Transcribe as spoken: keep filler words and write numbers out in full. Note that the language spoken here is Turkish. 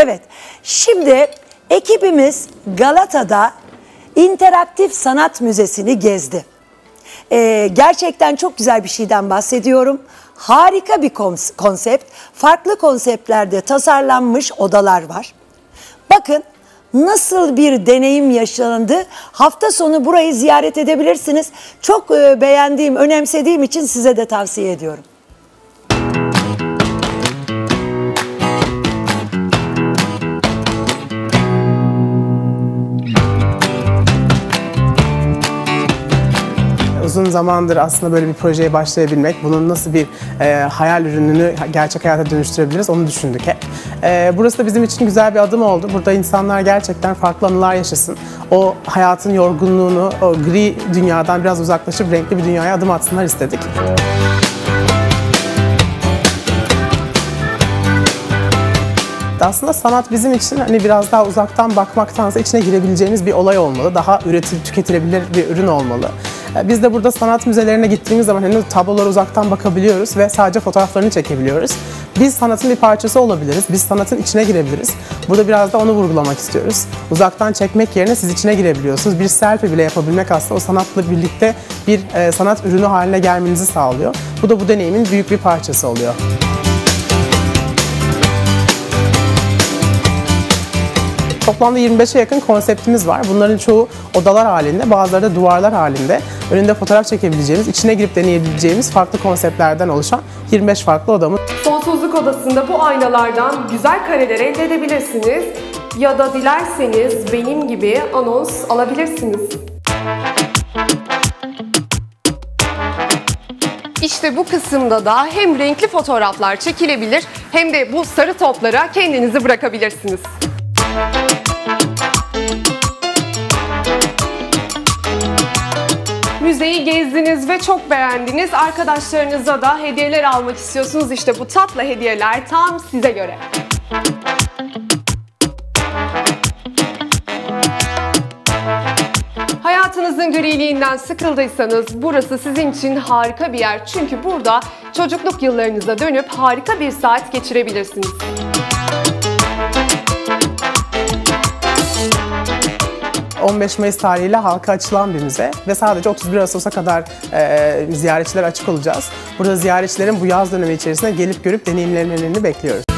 Evet, şimdi ekibimiz Galata'da interaktif sanat müzesini gezdi. Ee, gerçekten çok güzel bir şeyden bahsediyorum. Harika bir konsept, farklı konseptlerde tasarlanmış odalar var. Bakın nasıl bir deneyim yaşandı. Hafta sonu burayı ziyaret edebilirsiniz. Çok e, beğendiğim, önemsediğim için size de tavsiye ediyorum. Uzun zamandır aslında böyle bir projeye başlayabilmek, bunun nasıl bir e, hayal ürününü gerçek hayata dönüştürebiliriz onu düşündük hep. E, burası da bizim için güzel bir adım oldu. Burada insanlar gerçekten farklı anılar yaşasın. O hayatın yorgunluğunu, o gri dünyadan biraz uzaklaşıp renkli bir dünyaya adım atsınlar istedik. Aslında sanat bizim için hani biraz daha uzaktan bakmaktansa içine girebileceğimiz bir olay olmalı. Daha üretilip tüketilebilir bir ürün olmalı. Biz de burada sanat müzelerine gittiğimiz zaman hani tablolara uzaktan bakabiliyoruz ve sadece fotoğraflarını çekebiliyoruz. Biz sanatın bir parçası olabiliriz, biz sanatın içine girebiliriz. Burada biraz da onu vurgulamak istiyoruz. Uzaktan çekmek yerine siz içine girebiliyorsunuz. Bir selfie bile yapabilmek aslında o sanatla birlikte bir e, sanat ürünü haline gelmenizi sağlıyor. Bu da bu deneyimin büyük bir parçası oluyor. Toplamda yirmi beşe yakın konseptimiz var. Bunların çoğu odalar halinde, bazıları da duvarlar halinde. Önünde fotoğraf çekebileceğimiz, içine girip deneyebileceğimiz farklı konseptlerden oluşan yirmi beş farklı odamız. Sonsuzluk odasında bu aynalardan güzel kareler elde edebilirsiniz. Ya da dilerseniz benim gibi anons alabilirsiniz. İşte bu kısımda da hem renkli fotoğraflar çekilebilir hem de bu sarı toplara kendinizi bırakabilirsiniz. Müzeyi gezdiniz ve çok beğendiniz. Arkadaşlarınıza da hediyeler almak istiyorsunuz. İşte bu tatlı hediyeler tam size göre. Hayatınızın griliğinden sıkıldıysanız burası sizin için harika bir yer. Çünkü burada çocukluk yıllarınıza dönüp harika bir saat geçirebilirsiniz. on beş Mayıs tarihiyle halka açılan bir müze ve sadece otuz bir Ağustos'a kadar e, ziyaretçilere açık olacağız. Burada ziyaretçilerin bu yaz dönemi içerisinde gelip görüp deneyimlemelerini bekliyoruz.